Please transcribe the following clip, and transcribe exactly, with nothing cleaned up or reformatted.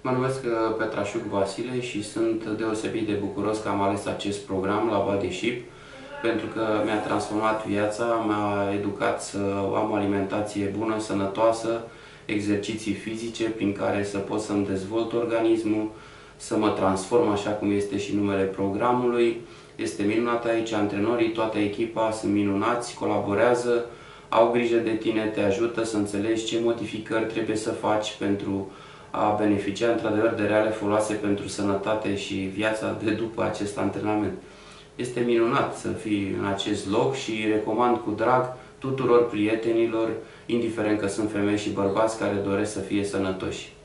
Mă numesc Petrașuc Vasile și sunt deosebit de bucuros că am ales acest program la Bodyship, pentru că mi-a transformat viața, m-a educat să am o alimentație bună, sănătoasă, exerciții fizice prin care să pot să-mi dezvolt organismul, să mă transform așa cum este și numele programului. Este minunat aici, antrenorii, toată echipa sunt minunați, colaborează, au grijă de tine, te ajută să înțelegi ce modificări trebuie să faci pentru a beneficia într-adevăr de reale foloase pentru sănătate și viața de după acest antrenament. Este minunat să fii în acest loc și recomand cu drag tuturor prietenilor, indiferent că sunt femei și bărbați, care doresc să fie sănătoși.